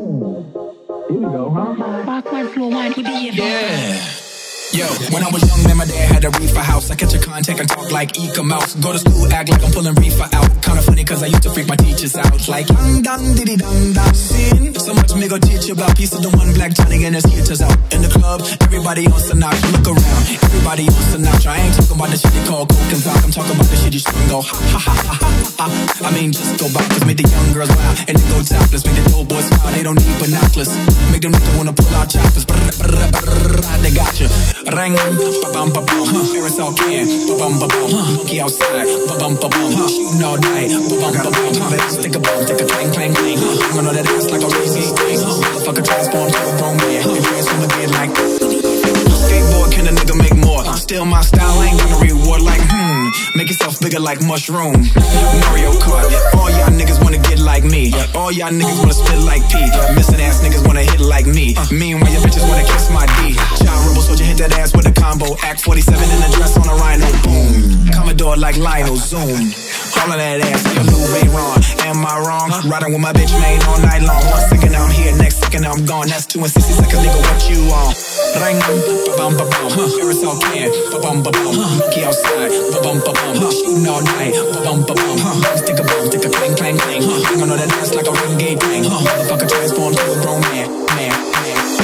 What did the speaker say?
Here we go, huh? Backward flow wine with the Yeah. Yo, when I was young, then my dad had a reefer house. I catch a contact and talk like Eka Mouse. Go to school, act like I'm pulling reefer out. Kinda funny, cause I used to freak my teachers out. Like, dang, diddy, dang, dang, sin. So much me go teach you about. Piece of the one black Johnny and his teachers out. In the club, everybody on Sinatra. Look around, everybody on Sinatra. I ain't talking about the shit they call coke and vodka. I'm talking about the shit you shouldn't go ha ha ha ha ha. I mean, just go back, cause make the young girls wild. And then go topless, make the dope boys smile. They don't need binoculars. Make them niggas wanna pull out choppers. They got you. Ring, ba-bum, ba-bum, aerosol can, ba-bum, ba-bum, monkey outside, ba-bum, ba-bum, shooting all night, ba-bum, ba-bum, let's take a bomb, take a clang, clang, clang, I'm gonna know that ass like a racing thing, motherfucker transform to a grown man, and transform again like, skateboard, can a nigga make more, still my style, ain't gonna reward like, make yourself bigger like mushroom, Mario Kart, all y'all niggas wanna get like me, all y'all niggas wanna spit like P, missing ass niggas wanna hit like me, meanwhile your bitches wanna kiss my D, John Rebel soldier hit that ass with a combo, Act 47 in a dress on a rhino, boom, Commodore like Lionel, zoom, all of that ass like a Lou Ray Ron, am I wrong, riding with my bitch main all night long, 1 second I'm here, next second I'm gone, that's 2 and 60 seconds, nigga, what you on, ring, ba-bum, ba-bum, aerosol can, ba-bum, ba-bum, monkey outside, ba-bum, ba-bum, shooting all night, ba-bum, ba-bum, stick a bomb, stick a clang, clang, clang, I'm gonna know that ass like a ring gate thing, motherfucker transform to a grown man, man.